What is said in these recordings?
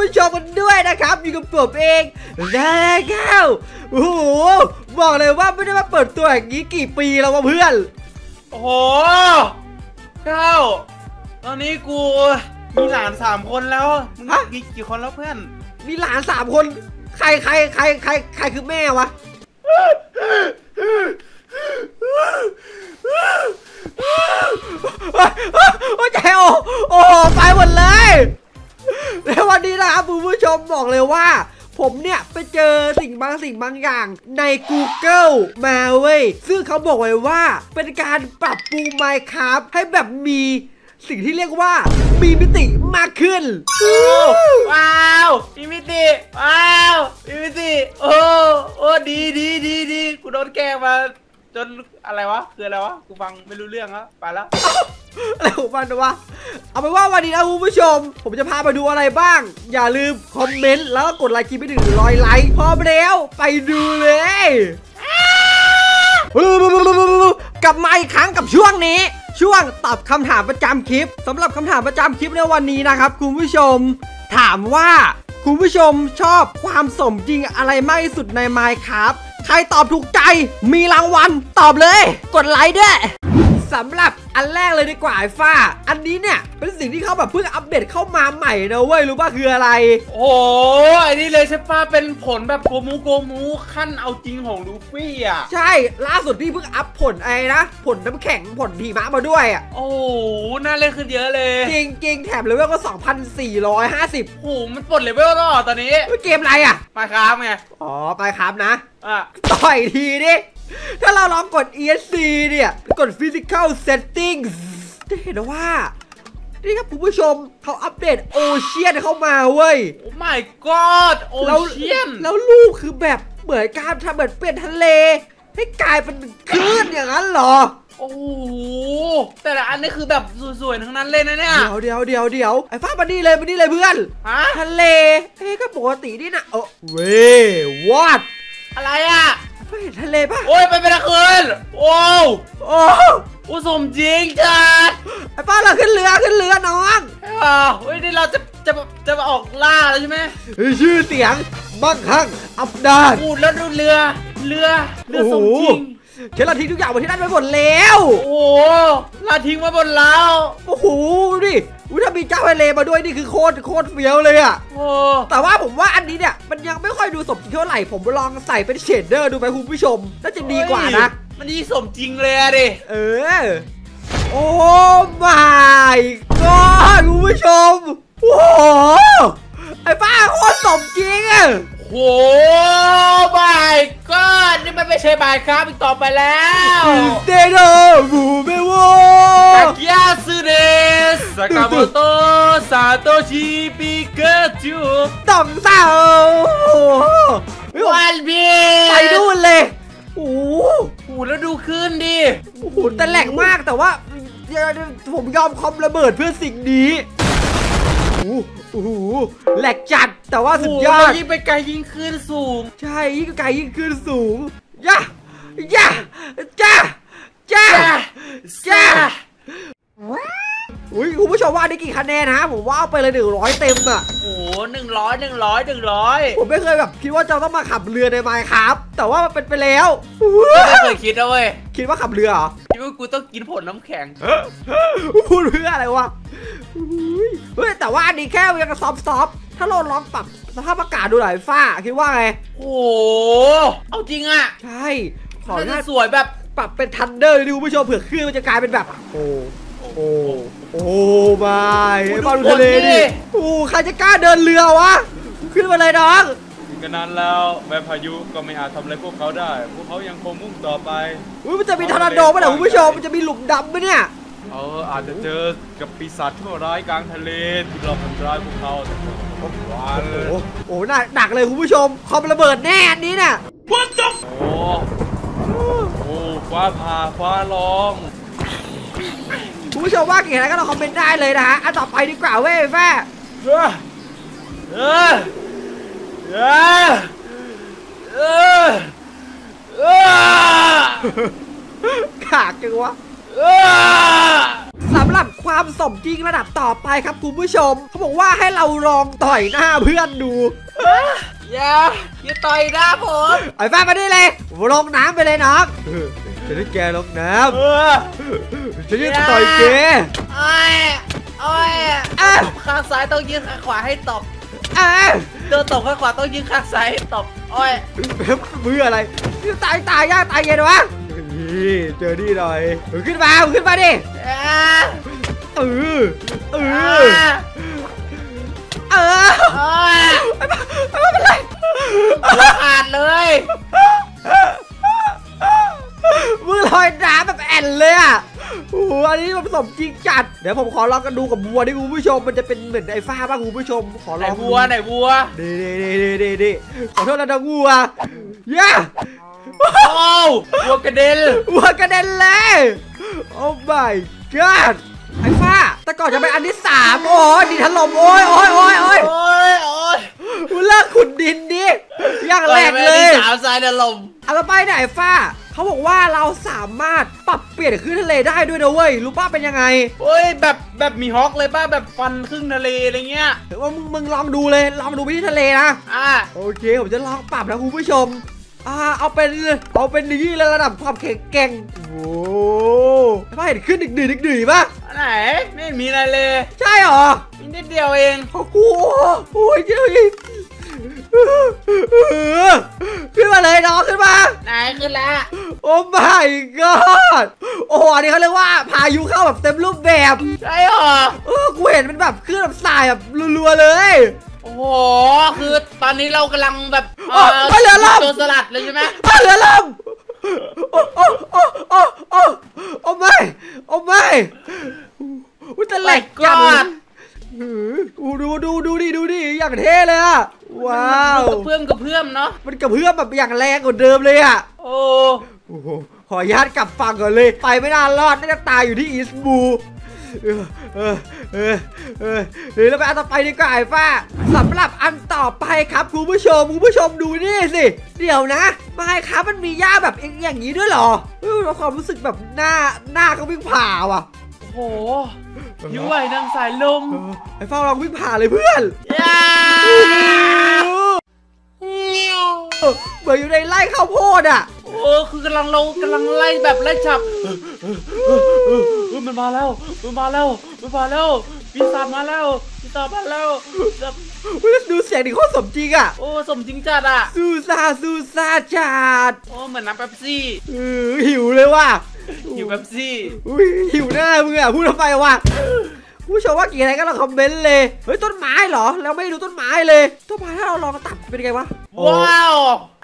ผู้ชมกันด้วยนะครับอยู่กับผมเองแล้วโอ้โหบอกเลยว่าไม่ได้มาเปิดตัวอย่างนี้กี่ปีแล้ววะเพื่อนโอ้โหเก้าตอนนี้กูมีหลาน3 คนแล้วมึงมีกี่คนแล้วเพื่อนมีหลาน3 คนใครคือแม่วะโอ้ใจโอ้ไปหมดเลยแล้ววันนี้นะครับคุณผู้ชมบอกเลยว่าผมเนี่ยไปเจอสิ่งบางอย่างใน Google มาเว้ยซึ่งเขาบอกไว้ว่าเป็นการปรับปรุง Minecraft ให้แบบมีสิ่งที่เรียกว่ามีมิติมากขึ้นว้าวมีมิติว้าวมีมิติโอ้ดีกูโดนแกล้งมาจนอะไรวะคืออะไรวะกูฟังไม่รู้เรื่องแล้วไปแล้วอะไรของมันวะเอาเป็นว่าวันนี้นะคุณผู้ชมผมจะพาไปดูอะไรบ้างอย่าลืมคอมเมนต์แล้วก็กดไลค์คลิปไปถึง100 ไลค์พร้อมแล้วไปดูเลยกลับมาอีกครั้งกับช่วงนี้ช่วงตอบคำถามประจำคลิปสำหรับคำถามประจำคลิปในวันนี้นะครับคุณผู้ชมถามว่าคุณผู้ชมชอบความสมจริงอะไรมากที่สุดใน Minecraft ใครตอบถูกใจมีรางวัลตอบเลยกดไลค์ด้วยสำหรับอันแรกเลยดีกว่าไอ้ฟ้าอันนี้เนี่ยเป็นสิ่งที่เขาแบบเพิ่งอัปเดตเข้ามาใหม่นะเว้ยรู้ป่ะคืออะไรโอ้ไอ้นี่เลยใช่ป่ะเป็นผลแบบโกมูขั้นเอาจริงของลูฟี่อ่ะใช่ล่าสุดที่เพิ่งอัพผลไอ้นะผลน้ำแข็งผลหิมะมาด้วยอ่ะโอ้น่าเล่นขึ้นเยอะเลยจริงแถมเลเวลก็ 2,450 โอ้มันปลดเลเวลแล้วตอนนี้เกมอะไรอ่ะ Minecraftไงอ๋อMinecraftนะต่อยทีดิถ้าเราลองกด ESC เนี่ยกด Physical Settings จะเห็นว่านี่ครับคุณผู้ชมเขาอัปเดตโอเชียนเข้ามาเว้ยโอ้ my god โอเชียนแล้วลูกคือแบบเหมือนการทำเหมือนเปลี่ยนทะเลให้กลายเป็นคลื่นอย่างนั้นเหรอโอ้โหแต่ละอันนี่คือแบบสวยๆทั้งนั้นเลยนะเนี่ยเดี๋ยวไอ้ฟ้ามานี่เลยเพื่อนทะเลก็ปกตินี่นะเว้ยวอดอะไรอ่ะเห็นทะเลป่ะโอ้ยไปเป็นคืนโอ้สมจริงจัดไอ้ป้าเราขึ้นเรือน้องเฮ้ยนี่เราจะมาออกล่าแล้วใช่ไหมชื่อเสียงบังคับอับดาพูดแล้วดูเรือสมจริงเชลาทิ้งทุกอย่างบนที่นั่นไปหมดแล้วโอ้ลาทิ้งมาบนแล้วโอ้โหดิถ้ามีเจ้าทะเลมาด้วยนี่คือโคตรเฟี้ยวเลยอ่ะแต่ว่าผมว่าอันนี้เนี่ยมันยังไม่ค่อยดูสมจริงเท่าไหร่ผมลองใส่เป็นเชดเดอร์ดูไปคุณผู้ชมน่าจะดีกว่านะมันดีสมจริงเลยดิโอ้ my god คุณผู้ชมโอ้โหไอ้ป้าโคตรสมจริงอ่ะโอ้บายก็นี่มันไม่ใช่บายครับอีกต่อไปแล้วเดโดบูเบโวตะเกียซึเดสสากาโมโตซาโตชิปิกาจูต้องเต่าวันพีไปดูเลยโอ้โหแล้วดูขึ้นดิโอ้โหแต่แหลกมากแต่ว่าผมยอมคอมระเบิดเพื่อสิ่งนี้โอ้โหแหลกจัดแต่ว่าสุดยอดยิ่งไปไกลยิ่งขึ้นสูงใช่ยิ่งไกลยิ่งขึ้นสูงจ้าอุ้ยคุณผู้ชมว่าได้กี่คะแนนฮะผมว่าเอาไปเลย100 เต็มอ่ะโอ้100 ผมไม่เคยแบบคิดว่าจะต้องมาขับเรือในMinecraftแต่ว่ามันเป็นไปแล้วไม่เคยคิดนะเว้ยคิดว่าขับเรือเหรอคิดว่ากูต้องกินผลน้ำแข็งพูดเพื่ออะไรวะเฮ้ยแต่ว่าอันนี้แค่ยังซอฟถ้าเราลองปรับสภาพอากาศดูหน่อยฟ้าคิดว่าไงโอ้เอาจริงอ่ะใช่ขอหน้าสวยแบบปรับเป็นทันเดอร์ดิคุณผู้ชมเผื่อคลื่นมันจะกลายเป็นแบบโอ้ไม่บ้าดูทะเลดิใครจะกล้าเดินเรือวะขึ้นมาเลยน้องถึงขนาดแล้วแม่พายุก็ไม่อาจทำอะไรพวกเขาได้พวกเขายังคงมุ่งต่อไปมันจะมีทอร์นาโดป่ะเนี่ยคุณผู้ชมมันจะมีหลุมดำป่ะเนี่ยอาจจะเจอกับปีศาจชั่วร้ายกลางทะเลที่เราทำร้ายพวกเขาแต่โอ้หนักเลยคุณผู้ชมคอมระเบิดแน่อันนี้เนี่ยฟ้าผ่าฟ้าร้องคุณผู้ชมว่าเก่งอะไรก็ลองคอมเมนต์ได้เลยนะฮะต่อไปดีกว่าเว้ยแม่ขากจังวะสำหรับความสมจริงระดับต่อไปครับคุณผู้ชมเขาบอกว่าให้เราลองต่อยหน้าเพื่อนดูอย่าต่อยหน้าผมไอ้ฟ้ามาได้เลยลงน้ำไปเลยน้องจะได้แกลงน้ำจะได้ต่อยแกโอ้ยข้างซ้ายต้องยืนข้างขวาให้ตบเดินตบข้างขวาต้องยืนข้างซ้ายให้ตบโอ้ยมืออะไรตายยากตายเย็นวะนี่เจอนี่หน่อยขึ้นมาดิไม่เป็นไรขาดเลยมือลอยน้ำแบบแอนเลยอ่ะโอ้โหอันนี้มันผสมจริงจัดเดี๋ยวผมขอลองกันดูกับวัวดิคุณผู้ชมมันจะเป็นเหมือนไอ้ฟ้าป่ะคุณผู้ชมขอลองไหนวัวดีขอโทษนะวัวเย้วัวกระเด็นเลยโอ้ my god ไอ้ฟ้าแต่ก่อนจะเป็นอันที่3โอ้ยดินถล่มโอ้ยเลิกขุดดินดิอย่างแรกเลย 3ทรายถล่มเอาไปไหนไอ้ฟ้าเขาบอกว่าเราสามารถปรับเปลี่ยนคลื่นทะเลได้ด้วยนะเว้ยรู้ป่ะเป็นยังไงเฮ้ยแบบมีฮอกเลยป่ะแบบฟันครึ่งทะเลอะไรเงี้ยถือว่ามึงลองดูไปที่ทะเลนะโอเคผมจะลองปรับนะคุณผู้ชมเอาเป็นนี่เลยระดับความแข็งแกร่งโอ้ไม่เห็นขึ้นดึกป่ะไหนไม่มีอะไรเลยใช่หรอมีนิดเดียวเองเขากลัวโอ้ยขึ้นมาเลยน้องขึ้นมาไหนขึ้นแล้วโอ้ my god โอ้อันนี้เขาเรียกว่าพายุเข้าแบบเต็มรูปแบบใช่หรอกูเห็นเป็นแบบขึ้นแบบสายแบบรัวๆเลยโอ้โหคือตอนนี้เรากำลังแบบเรือล่มโจรสลัดเลยใช่ไหมเรือล่มโอ้ไม่อุ้ยแต่แหลกก่อนดูดิอย่างเท่เลยอะว้าวกระเพื่อมเนาะมันกระเพื่อมแบบอย่างแรงกว่าเดิมเลยอะโอ้โหขอญาตกลับฝั่งก่อนเลยไปไม่น่ารอดน่าจะตายอยู่ที่อีสบูเดี๋ยวเราไปอันต่อไปดีกว่าไอ้ฟ้าสำหรับอันต่อไปครับคุณผู้ชมดูนี่สิเดี๋ยวนะมาไอ้ครับมันมีหญ้าแบบอย่างนี้ด้วยเหรอเราความรู้สึกแบบหน้าเขาวิ่งผ่าว่ะโอ้โหยิ้วไหวดังสายลมไอ้ฟ้าเราวิ่งผ่าเลยเพื่อนเหมือนอยู่ในไร่ข้าวโพดอ่ะคือกำลังไล่แบบไล่จับมันมาแล้วปีศาจมาแล้วดูเสียงดิโคตรสมจริงอ่ะโอ้สมจริงจัดอ่ะซูซาจัดโอ้เหมือนน้ำเป๊ปซี่หิวเลยว่ะหิวเป๊ปซี่หิวหน้ามึงอ่ะพูดทำไมวะผู้ชมว่ากี่อะไรก็ลองคอมเมนต์เลยเฮ้ยต้นไม้เหรอแล้วไม่ดูต้นไม้เลยต้นไม้ถ้าเราลองตัดเป็นไงวะว้าว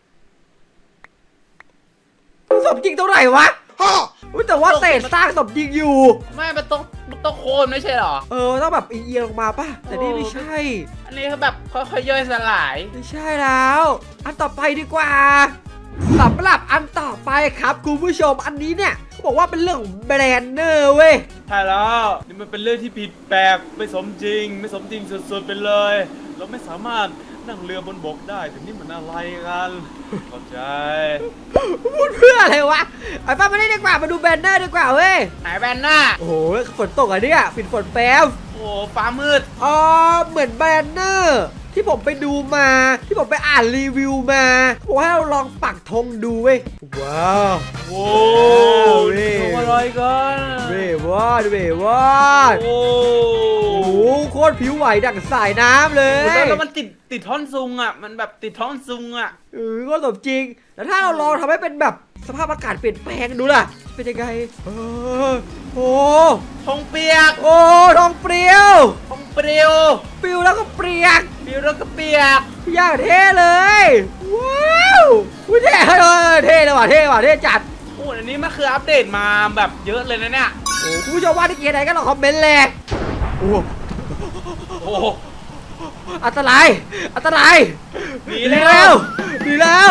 สมจริงเท่าไหร่วะแต่ว่าเศษสร้างสมจริงอยู่ไม่มันต้องโคนไม่ใช่หรอต้องแบบเอียงลงมาป่ะแต่นี่ไม่ใช่อันนี้เขาแบบค่อยๆย่อยสลายไม่ใช่แล้วอันต่อไปดีกว่าสำหรับอันต่อไปครับคุณผู้ชมอันนี้เนี่ยเขาบอกว่าเป็นเรื่องของแบรนเนอร์เว้ยใช่แล้วนี่มันเป็นเรื่องที่ผิดแปลกไม่สมจริงสุดๆไปเลยเราไม่สามารถนั่งเรือบนบกได้แต่นี่มันอะไรกันเข้าใจพูดเพื่ออะไรวะไอ้ป้ามาได้ดีกว่ามาดูแบรนเนอร์ดีกว่าเว้ยไหนแบรนเนอร์โอ้โหฝนตกอ่ะเนี่ยปิดฝนแป๊บโอ้ฟ้ามืดเหมือนแบรนเนอร์ที่ผมไปดูมาที่ผมไปอ่านรีวิวมาบอกให้เราลองปักธงดูเว้ยว้าวโอ้ธงอะไรกันเว้ยวอดโอ้โหโคตรผิวไหวดั่งสายน้ำเลยแล้วมันติดท่อนซุงอ่ะมันแบบติดท่อนซุงอ่ะก็สมจริงแต่ถ้าเราลองทำให้เป็นแบบสภาพอากาศเปลี่ยนแปลงดูล่ะเป็นยังไงโอ้ธงเปียกธงเปรี้ยวปิวแล้วก็เปียกอย่างเท่เลยว้าวเท่เลยว่ะเท่จัดโอ้อันนี้มันคืออัปเดตมาแบบเยอะเลยนะเนี่ยโอ้คุณผู้ชมว่าที่เกียร์ไหนก็ลองคอมเมนต์เลยโอ้อันตรายหนีแล้ว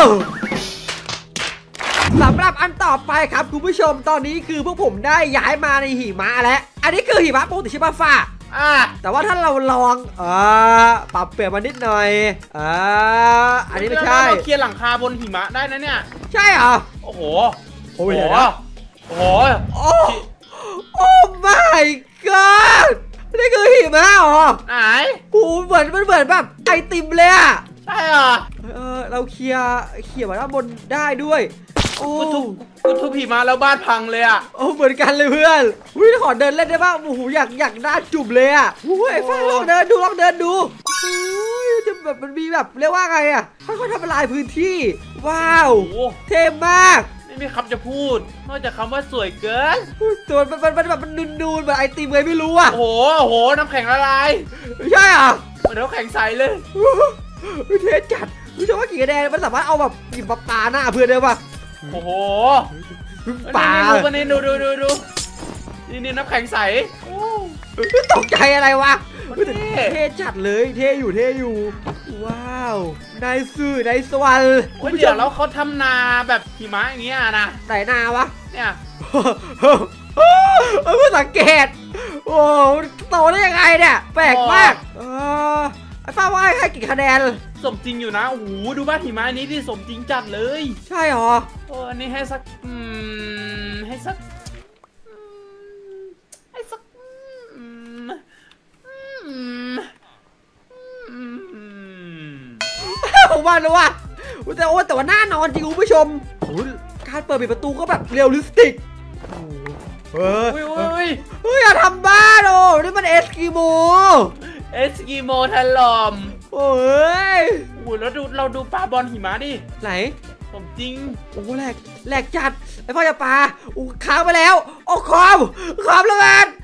สำหรับอันต่อไปครับคุณผู้ชมตอนนี้คือพวกผมได้ย้ายมาในหิมะแล้วอันนี้คือหิมะปกติใช่ป่ะฟ้าแต่ว่าถ้าเราลองปรับเปลี่ยนมานิดหน่อยอันนี้ไม่ใช่เราเคลียร์หลังคาบนหิมะได้นะเนี่ยใช่เหรอโอ้โหโอ้ my god นี่คือหิมะเหรอไหนโอ้เหมือนมันเหมือนแบบไอติมเลยอะใช่เหรอเราเคลียร์มาด้านบนได้ด้วยโอ้กูทุบหิมะแล้วบ้านพังเลยอ่ะโอ้เหมือนกันเลยเพื่อนวิขอเดินเล่นได้บ้างโอ้โหอยากหน้าจุ่มเลยอะโอ้ยฟังลองเดินดูโอ้ยจะแบบมันมีแบบเรียกว่าไงอะค่อยๆทำลายพื้นที่ว้าวโอ้เท่มากไม่มีคำจะพูดนอกจากคำว่าสวยเกินตัวมันแบบมันนูนๆแบบไอติมเลยไม่รู้อะโอ้โหน้ำแข็งละลายไม่ใช่อ่ะเหมือนน้ำแข็งใสเลยเท่จัดรู้จักว่ากี่คะแนนมันสามารถเอาแบบหยิบมาปาหน้าเพื่อนได้ปะโอ้โหปานี่ดูนี่น้ำแข็งใสโอ้ตกใจอะไรวะเท่เท่จัดเลยเท่อยู่ว้าวนายซื่อนายสวรรค์โอ้ยเดี๋ยวแล้วเขาทำนาแบบหิมะอย่างเงี้ยนะไหนนาวะเนี่ยเพิ่งสังเกตโอ้โตได้ยังไงเนี่ยแปลกมากไอ้ฟ้าว่าให้กี่คะแนนสมจริงอยู่นะโอ้โหดูบ้านหิมะนี้ที่สมจริงจัดเลยใช่หรอโอ้อันนี้ให้สักให้สักผมว่าเลยว่าแต่ว่าน่านอนจริงคุณผู้ชมการเปิดปิดประตูก็แบบเรียลลิสติกเฮ้ยอย่าทำบ้าโอ้นี่มันเอสกิโมเอสกิโมถล่มโอ้ยโอ้แล้วเราดูปลาบอลหิมะดิไหนสมจริงโอ้แหลกจัดไอ้พ่ออย่าปลาค้างไปแล้วโอ้คอมระเบิด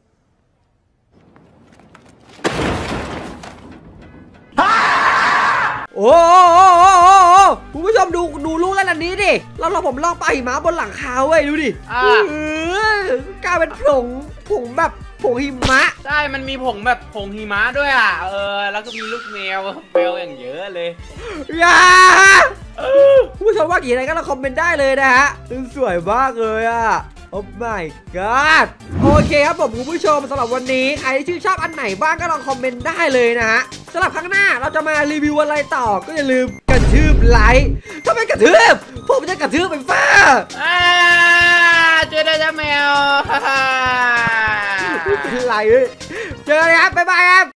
โอ้คุณผู้ชมดูลูกแล้วอันนี้ดิแล้วผมลองไปหิมะบนหลังคาเว้ยดูดิกลายเป็นผงแบบผงหิมะใช่มันมีผงแบบผงหิมะด้วยอ่ะแล้วก็มีลูกแมวอย่างเยอะเลยอย่าคุณผู้ชมว่ากี่อะไรก็ลองคอมเมนต์ได้เลยนะฮะสวยมากเลยอ่ะโอ้ my god โอเคครับผมคุณผู้ชมสำหรับวันนี้ใครที่ชื่นชอบอันไหนบ้างก็ลองคอมเมนต์ได้เลยนะฮะสำหรับครั้งหน้าเราจะมารีวิวอะไรต่อก็อย่าลืมกระทืบไลค์ถ้าไม่กระทืบผมจะกระทืบไปฟ้าช่วยได้จ้าแมวเป็นไรเจอกันครับบ๊ายบายครับ